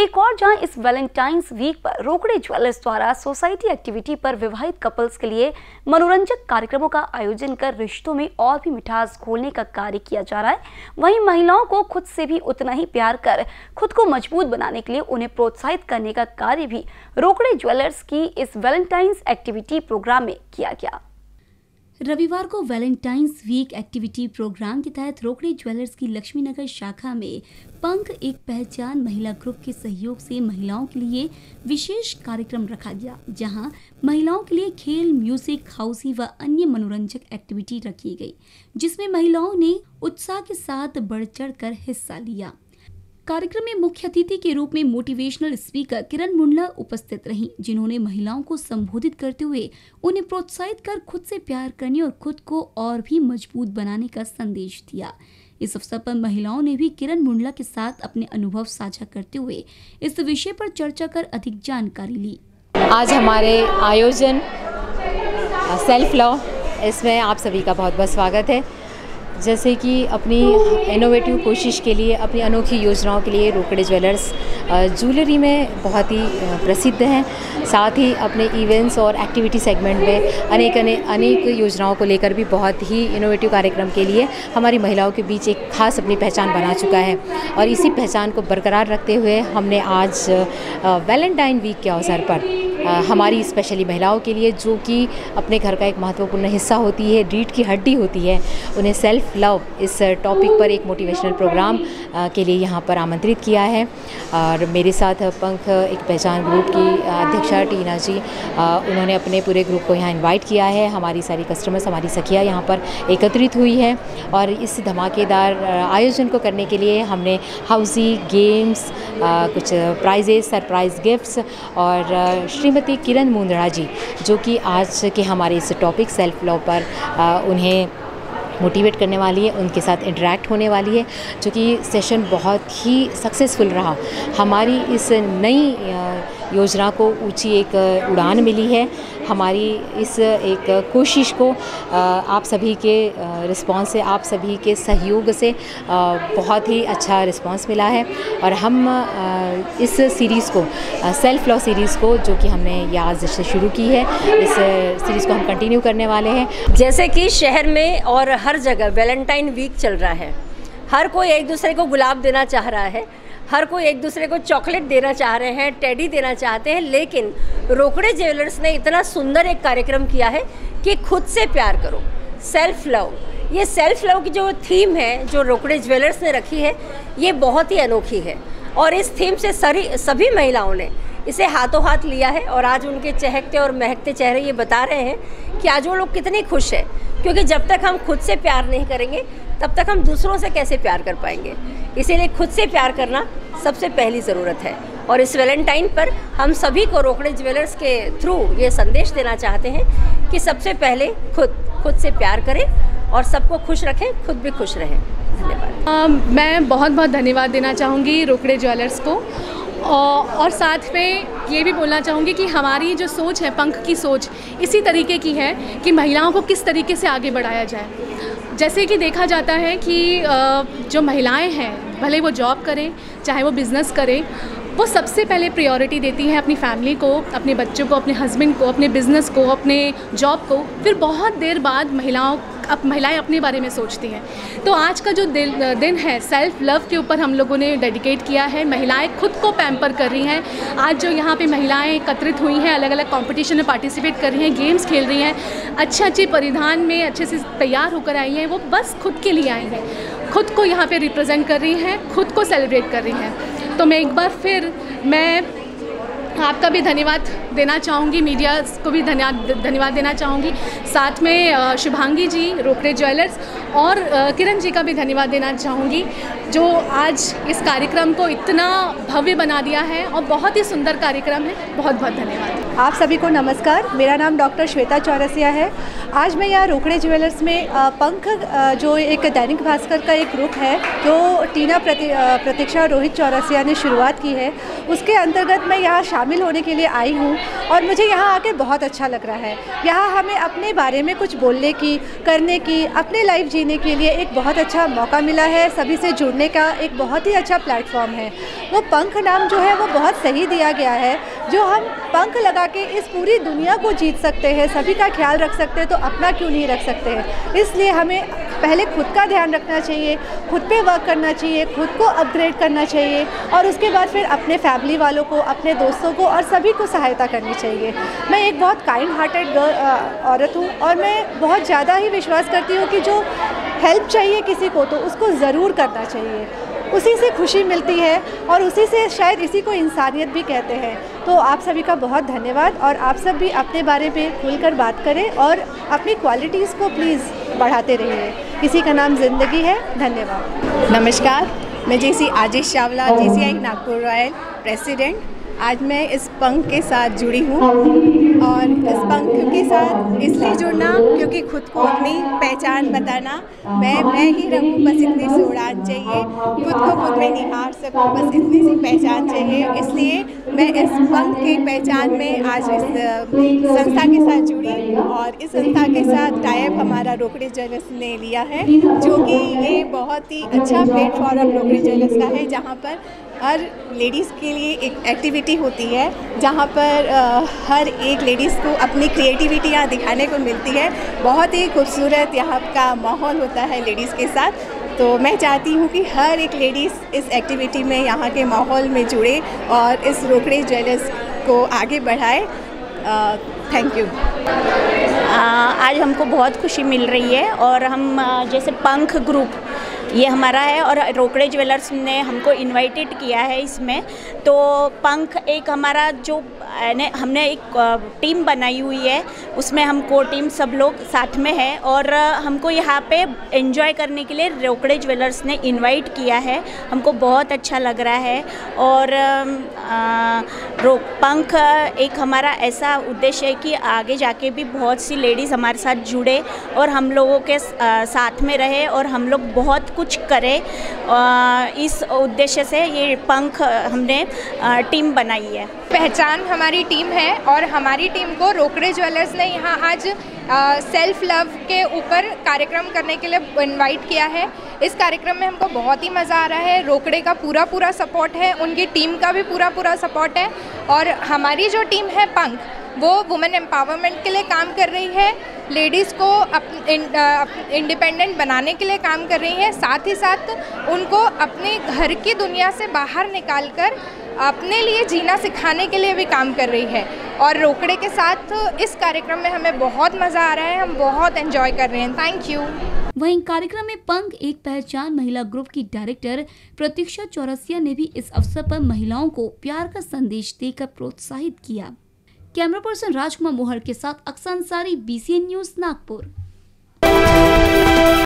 एक और जहां इस वैलेंटाइंस वीक पर रोकड़े ज्वेलर्स द्वारा सोसाइटी एक्टिविटी पर विवाहित कपल्स के लिए मनोरंजक कार्यक्रमों का आयोजन कर रिश्तों में और भी मिठास घोलने का कार्य किया जा रहा है, वहीं महिलाओं को खुद से भी उतना ही प्यार कर खुद को मजबूत बनाने के लिए उन्हें प्रोत्साहित करने का कार्य भी रोकड़े ज्वेलर्स की इस वैलेंटाइंस एक्टिविटी प्रोग्राम में किया गया। रविवार को वैलेंटाइंस वीक एक्टिविटी प्रोग्राम के तहत रोकड़े ज्वेलर्स की लक्ष्मीनगर शाखा में पंख एक पहचान महिला ग्रुप के सहयोग से महिलाओं के लिए विशेष कार्यक्रम रखा गया, जहां महिलाओं के लिए खेल, म्यूजिक, हाउसी व अन्य मनोरंजक एक्टिविटी रखी गई, जिसमें महिलाओं ने उत्साह के साथ बढ़ चढ़कर हिस्सा लिया। कार्यक्रम में मुख्य अतिथि के रूप में मोटिवेशनल स्पीकर किरण मुंडला उपस्थित रहीं, जिन्होंने महिलाओं को संबोधित करते हुए उन्हें प्रोत्साहित कर खुद से प्यार करने और खुद को और भी मजबूत बनाने का संदेश दिया। इस अवसर पर महिलाओं ने भी किरण मुंडला के साथ अपने अनुभव साझा करते हुए इस विषय पर चर्चा कर अधिक जानकारी ली। आज हमारे आयोजन सेल्फ लव, इसमें आप सभी का बहुत बहुत स्वागत है। जैसे कि अपनी इनोवेटिव कोशिश के लिए, अपनी अनोखी योजनाओं के लिए रोकड़े ज्वेलर्स ज्वेलरी में बहुत ही प्रसिद्ध हैं। साथ ही अपने इवेंट्स और एक्टिविटी सेगमेंट में अनेक योजनाओं को लेकर भी बहुत ही इनोवेटिव कार्यक्रम के लिए हमारी महिलाओं के बीच एक खास अपनी पहचान बना चुका है। और इसी पहचान को बरकरार रखते हुए हमने आज वैलेंटाइन वीक के अवसर पर हमारी स्पेशली महिलाओं के लिए, जो कि अपने घर का एक महत्वपूर्ण हिस्सा होती है, रीढ़ की हड्डी होती है, उन्हें सेल्फ लव इस टॉपिक पर एक मोटिवेशनल प्रोग्राम के लिए यहाँ पर आमंत्रित किया है। और मेरे साथ पंख एक पहचान ग्रुप की अध्यक्षा टीना जी, उन्होंने अपने पूरे ग्रुप को यहाँ इनवाइट किया है। हमारी सारी कस्टमर्स, हमारी सखियाँ यहाँ पर एकत्रित हुई है और इस धमाकेदार आयोजन को करने के लिए हमने हाउसी गेम्स, कुछ प्राइजेस, सरप्राइज गिफ्ट्स और श्रीमती किरण मुंडला जी, जो कि आज के हमारे इस टॉपिक सेल्फ लव पर उन्हें मोटिवेट करने वाली है, उनके साथ इंटरेक्ट होने वाली है, जो कि सेशन बहुत ही सक्सेसफुल रहा। हमारी इस नई योजना को ऊंची एक उड़ान मिली है। हमारी इस एक कोशिश को आप सभी के रिस्पांस से, आप सभी के सहयोग से बहुत ही अच्छा रिस्पांस मिला है। और हम इस सीरीज़ को, सेल्फ लव सीरीज़ को, जो कि हमने ये आज से शुरू की है, इस सीरीज़ को हम कंटिन्यू करने वाले हैं। जैसे कि शहर में और हर जगह वैलेंटाइन वीक चल रहा है, हर कोई एक दूसरे को गुलाब देना चाह रहा है, हर कोई एक दूसरे को चॉकलेट देना चाह रहे हैं, टेडी देना चाहते हैं, लेकिन रोकड़े ज्वेलर्स ने इतना सुंदर एक कार्यक्रम किया है कि खुद से प्यार करो, सेल्फ लव। ये सेल्फ लव की जो थीम है, जो रोकड़े ज्वेलर्स ने रखी है, ये बहुत ही अनोखी है और इस थीम से सभी महिलाओं ने इसे हाथों हाथ लिया है। और आज उनके चहकते और महकते चेहरे ये बता रहे हैं कि आज वो लोग कितने खुश हैं, क्योंकि जब तक हम खुद से प्यार नहीं करेंगे तब तक हम दूसरों से कैसे प्यार कर पाएंगे। इसीलिए खुद से प्यार करना सबसे पहली ज़रूरत है। और इस वैलेंटाइन पर हम सभी को रोकड़े ज्वेलर्स के थ्रू ये संदेश देना चाहते हैं कि सबसे पहले खुद से प्यार करें और सबको खुश रखें, खुद भी खुश रहें। धन्यवाद। मैं बहुत बहुत धन्यवाद देना चाहूँगी रोकड़े ज्वेलर्स को, और साथ में ये भी बोलना चाहूँगी कि हमारी जो सोच है, पंख की सोच इसी तरीके की है कि महिलाओं को किस तरीके से आगे बढ़ाया जाए। जैसे कि देखा जाता है कि जो महिलाएं हैं, भले वो जॉब करें चाहे वो बिज़नेस करें, वो सबसे पहले प्रायोरिटी देती हैं अपनी फैमिली को, अपने बच्चों को, अपने हस्बैंड को, अपने बिज़नेस को, अपने जॉब को। फिर बहुत देर बाद महिलाएं अपने बारे में सोचती हैं। तो आज का जो दिन है, सेल्फ लव के ऊपर हम लोगों ने डेडिकेट किया है। महिलाएं खुद को पैम्पर कर रही हैं। आज जो यहाँ पे महिलाएं एकत्रित हुई हैं, अलग अलग कंपटीशन में पार्टिसिपेट कर रही हैं, गेम्स खेल रही हैं, अच्छे परिधान में अच्छे से तैयार होकर आई हैं, वो बस खुद के लिए आई हैं, खुद को यहाँ पे रिप्रेजेंट कर रही हैं, खुद को सेलिब्रेट कर रही हैं। तो मैं एक बार फिर आपका भी धन्यवाद देना चाहूँगी, मीडिया को भी धन्यवाद देना चाहूँगी, साथ में शुभांगी जी, रोकड़े ज्वेलर्स, और किरण जी का भी धन्यवाद देना चाहूँगी, जो आज इस कार्यक्रम को इतना भव्य बना दिया है और बहुत ही सुंदर कार्यक्रम है। बहुत बहुत धन्यवाद। आप सभी को नमस्कार। मेरा नाम डॉक्टर श्वेता चौरसिया है। आज मैं यहाँ रोकड़े ज्वेलर्स में पंख जो एक दैनिक भास्कर का एक ग्रुप है जो टीना प्रतीक्षा और रोहित चौरसिया ने शुरुआत की है, उसके अंतर्गत मैं यहाँ शामिल होने के लिए आई हूँ और मुझे यहाँ आके बहुत अच्छा लग रहा है। यहाँ हमें अपने बारे में कुछ बोलने की, करने की, अपने लाइफ जीने के लिए एक बहुत अच्छा मौका मिला है। सभी से जुड़ने का एक बहुत ही अच्छा प्लेटफॉर्म है। वो पंख नाम जो है वो बहुत सही दिया गया है। जो हम पंख लगा के इस पूरी दुनिया को जीत सकते हैं, सभी का ख्याल रख सकते हैं, तो अपना क्यों नहीं रख सकते हैं। इसलिए हमें पहले खुद का ध्यान रखना चाहिए, खुद पे वर्क करना चाहिए, खुद को अपग्रेड करना चाहिए और उसके बाद फिर अपने फैमिली वालों को, अपने दोस्तों को और सभी को सहायता करनी चाहिए। मैं एक बहुत काइंड हार्टेड औरत हूँ और मैं बहुत ज़्यादा ही विश्वास करती हूँ कि जो हेल्प चाहिए किसी को तो उसको ज़रूर करना चाहिए। उसी से खुशी मिलती है और उसी से शायद इसी को इंसानियत भी कहते हैं। तो आप सभी का बहुत धन्यवाद और आप सब भी अपने बारे में खुलकर बात करें और अपनी क्वालिटीज़ को प्लीज़ बढ़ाते रहिए। इसी का नाम ज़िंदगी है। धन्यवाद। नमस्कार, मैं JC Ajish Chawla, JCI Nagpur royal president. आज मैं इस पंख के साथ जुड़ी हूँ और इस पंख के साथ इसलिए जुड़ना क्योंकि खुद को अपनी पहचान बताना, मैं ही रहूँ बस इतनी सी उड़ान चाहिए, खुद को खुद में निहार सकूँ बस इतनी सी पहचान चाहिए। इसलिए मैं इस पंख की पहचान में आज इस संस्था के साथ जुड़ी और इस संस्था के साथ टाइप हमारा रोकड़े ज्वेलर्स ने लिया है, जो कि ये बहुत ही अच्छा प्लेटफॉर्म रोकड़े ज्वेलर्स का है, जहाँ पर हर लेडीज़ के लिए एक एक्टिविटी होती है, जहाँ पर हर एक लेडीज़ को अपनी क्रिएटिविटी यहाँ दिखाने को मिलती है। बहुत ही खूबसूरत यहाँ का माहौल होता है लेडीज़ के साथ। तो मैं चाहती हूँ कि हर एक लेडीज़ इस एक्टिविटी में, यहाँ के माहौल में जुड़े और इस रोकड़े ज्वेलर्स को आगे बढ़ाए। Thank you. आज हमको बहुत खुशी मिल रही है और हम जैसे पंख ग्रुप ये हमारा है और रोकड़े ज्वेलर्स ने हमको इनवाइटेड किया है इसमें। तो पंख एक हमारा जो हमने एक टीम बनाई हुई है, उसमें हम को टीम सब लोग साथ में है और हमको यहाँ पे एंजॉय करने के लिए रोकड़े ज्वेलर्स ने इनवाइट किया है। हमको बहुत अच्छा लग रहा है और पंख एक हमारा ऐसा उद्देश्य है कि आगे जाके भी बहुत सी लेडीज़ हमारे साथ जुड़े और हम लोगों के साथ में रहे और हम लोग बहुत कुछ करें। इस उद्देश्य से ये पंख हमने टीम बनाई है। पहचान हमारी टीम है और हमारी टीम को रोकड़े ज्वेलर्स ने यहाँ आज सेल्फ लव के ऊपर कार्यक्रम करने के लिए इनवाइट किया है। इस कार्यक्रम में हमको बहुत ही मज़ा आ रहा है। रोकड़े का पूरा सपोर्ट है, उनकी टीम का भी पूरा सपोर्ट है और हमारी जो टीम है पंख, वो वुमेन एम्पावरमेंट के लिए काम कर रही है, लेडीज़ को इंडिपेंडेंट बनाने के लिए काम कर रही है, साथ ही साथ उनको अपने घर की दुनिया से बाहर निकालकर अपने लिए जीना सिखाने के लिए भी काम कर रही है। और रोकड़े के साथ इस कार्यक्रम में हमें बहुत मज़ा आ रहा है, हम बहुत एंजॉय कर रहे हैं। Thank you. वहीं कार्यक्रम में पंख एक पहचान महिला ग्रुप की डायरेक्टर प्रतीक्षा चौरसिया ने भी इस अवसर पर महिलाओं को प्यार का संदेश देकर प्रोत्साहित किया। कैमरा पर्सन राजकुमार मोहर के साथ अक्सर अंसारी, BCN न्यूज़ नागपुर।